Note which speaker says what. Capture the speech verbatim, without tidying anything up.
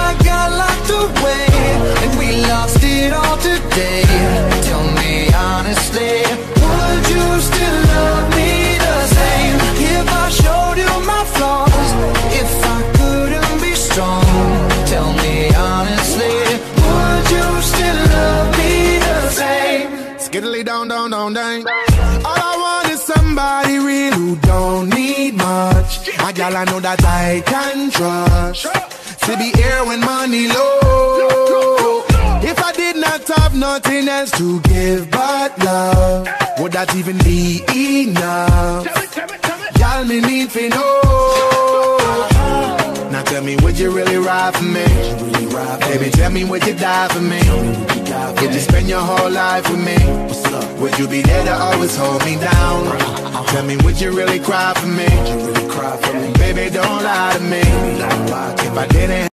Speaker 1: I got locked away, and we lost it all today. Tell me honestly, would you still love me the same if I showed you my flaws, if I couldn't be strong? Tell me honestly, would you still love me the same?
Speaker 2: Skiddly down, down, down, down. All I want is somebody real who don't need much. A gal I know that I can trust, to be here when money low. If I did not have nothing else to give but love, would that even be enough? Y'all me need to know. Now tell me, would you really ride for me? Baby, tell me, would you die for me? Would you spend your whole life with me? Would you be there to always hold me down? Tell me, would you really cry for me? Baby, don't lie to me. If I didn't